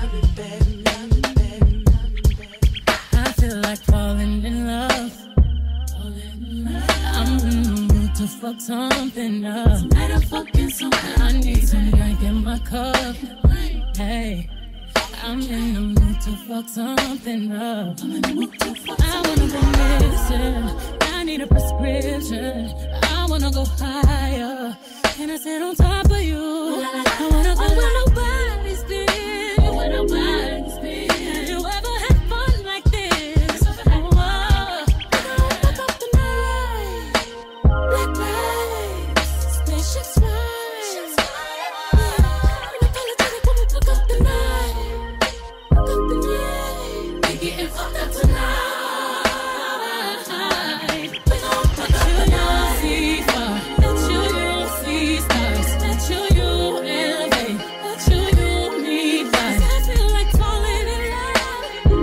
I feel like falling in love. I'm in the mood to fuck something up. Tonight I'm fucking something. I need some drink in my cup. Hey, I'm in the mood to fuck something up. I wanna go missing. I need a prescription. I wanna go higher. And I sit on top of you. I wanna go where nobody's been. Where nobody's been. Have you ever had fun like this? Oh, fuck up the night. Black lights, spaceships fly. Unapologetic when we fuck up the night. Fuck up the night. We getting fucked up tonight. We gon' fuck up the night. Let you see stars. Let you elevate. Let you need life. I feel like falling in love.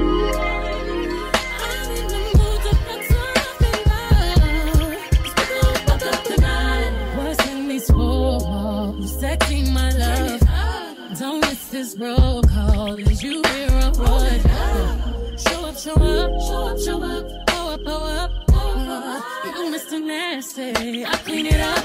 I'm in the mood to fuck something up. We gon' fuck up the night. What's in these four walls? Sexy, my love. Don't miss this roll call. Is you here or what? Show up, show up, show up, show up. Pull up, pull up. You Mr. Nasty. I clean it up.